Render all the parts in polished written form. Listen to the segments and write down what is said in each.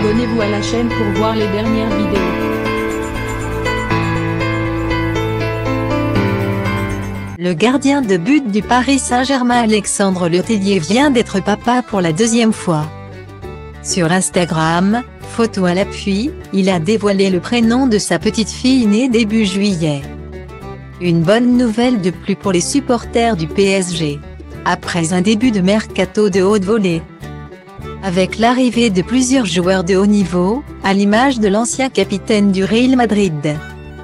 Abonnez-vous à la chaîne pour voir les dernières vidéos. Le gardien de but du Paris Saint-Germain Alexandre Letellier vient d'être papa pour la deuxième fois. Sur Instagram, photo à l'appui, il a dévoilé le prénom de sa petite fille née début juillet. Une bonne nouvelle de plus pour les supporters du PSG. Après un début de mercato de haute volée, avec l'arrivée de plusieurs joueurs de haut niveau, à l'image de l'ancien capitaine du Real Madrid,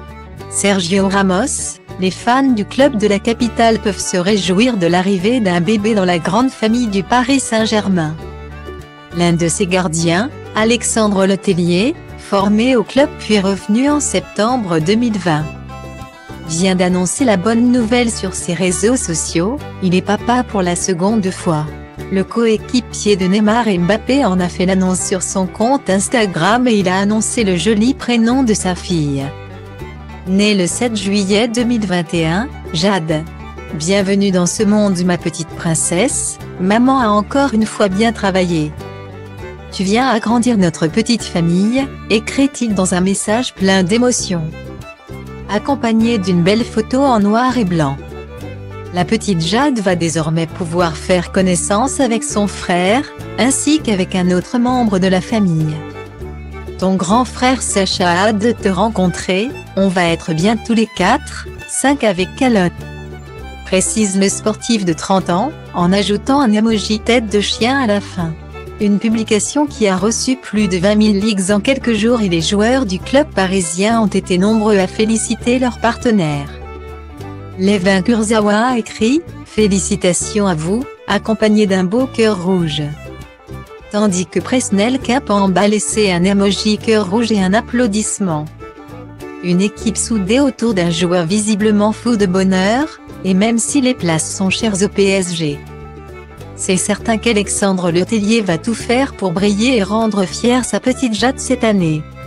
Sergio Ramos, les fans du club de la capitale peuvent se réjouir de l'arrivée d'un bébé dans la grande famille du Paris Saint-Germain. L'un de ses gardiens, Alexandre Letellier, formé au club puis revenu en septembre 2020, vient d'annoncer la bonne nouvelle sur ses réseaux sociaux. Il est papa pour la seconde fois. Le coéquipier de Neymar et Mbappé en a fait l'annonce sur son compte Instagram et il a annoncé le joli prénom de sa fille. Née le 7 juillet 2021, Jade. Bienvenue dans ce monde ma petite princesse, maman a encore une fois bien travaillé. Tu viens agrandir notre petite famille, écrit-il dans un message plein d'émotions, accompagné d'une belle photo en noir et blanc. La petite Jade va désormais pouvoir faire connaissance avec son frère, ainsi qu'avec un autre membre de la famille. Ton grand frère Sacha a hâte de te rencontrer, on va être bien tous les 4, 5 avec calotte, précise le sportif de 30 ans, en ajoutant un emoji tête de chien à la fin. Une publication qui a reçu plus de 20 000 likes en quelques jours et les joueurs du club parisien ont été nombreux à féliciter leurs partenaires. Levin Kurzawa a écrit « Félicitations à vous », accompagné d'un beau cœur rouge. Tandis que Presnel Kimpembe a laissé un emoji cœur rouge et un applaudissement. Une équipe soudée autour d'un joueur visiblement fou de bonheur, et même si les places sont chères au PSG, c'est certain qu'Alexandre Letellier va tout faire pour briller et rendre fière sa petite Jade cette année.